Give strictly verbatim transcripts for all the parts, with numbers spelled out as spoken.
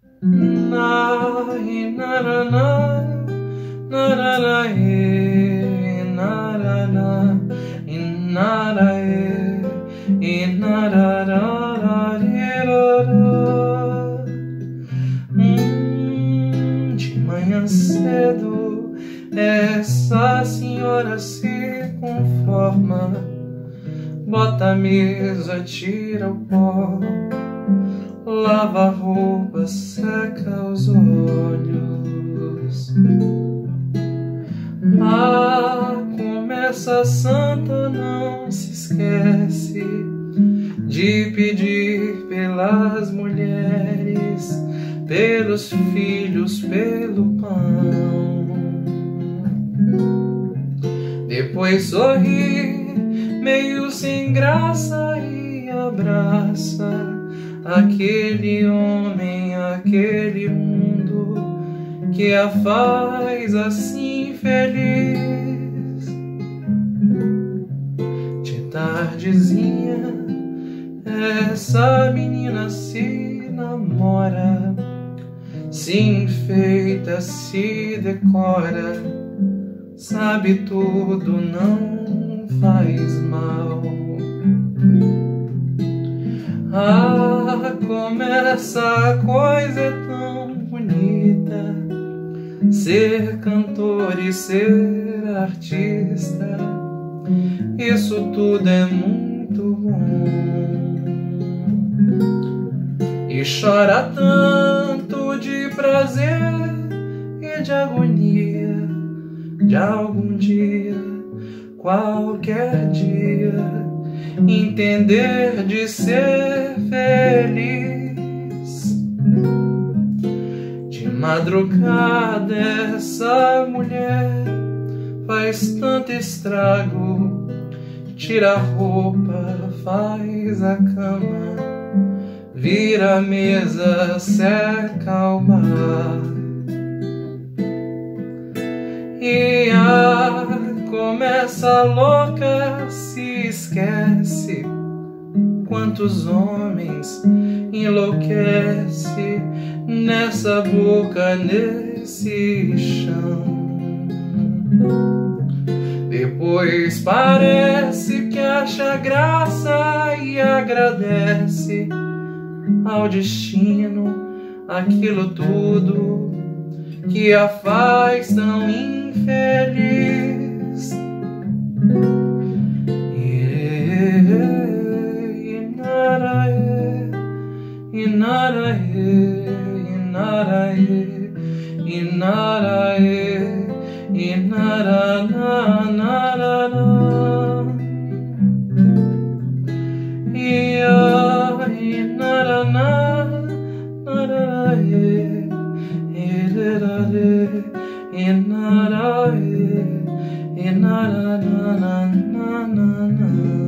Na, na, na, na, e, na, na, na, e, na, na, e, na, na, na, hum, de manhã cedo essa senhora se conforma, bota a mesa, tira o pó, lava a roupa, seca os olhos. Ah, como essa santa não se esquece de pedir pelas mulheres, pelos filhos, pelo pão. Depois sorri, meio sem graça, e abraça aquele homem, aquele mundo que a faz assim feliz. De tardezinha essa menina se namora, se enfeita, se decora, sabe tudo, não faz mal. Ah, como essa coisa é tão bonita, ser cantor e ser artista, isso tudo é muito bom. E chora tanto de prazer e de agonia, de algum dia, qualquer dia, entender de ser feliz. De madrugada essa mulher faz tanto estrago, tira a roupa, faz a cama, vira a mesa, seca o mar. E ah, como essa louca se esquece, quantos homens enlouquece nessa boca, nesse chão. Depois parece que acha graça e agradece ao destino aquilo tudo que a faz tão infeliz. E nada é, e nada é, e nada é, e nada, nada, nada. E ah, e nada, nada, nada é, e nada é, e nada é, e nada, nada, nada.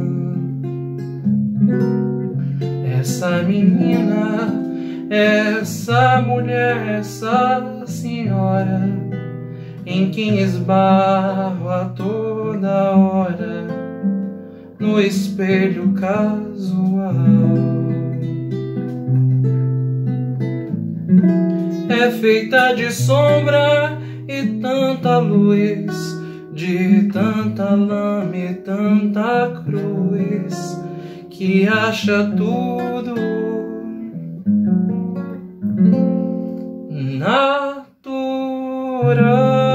Essa menina, essa mulher, essa senhora, em quem esbarro a toda hora no espelho casual, é feita de sombra e tanta luz, de tanta lama e tanta cruz, que acha tudo natural.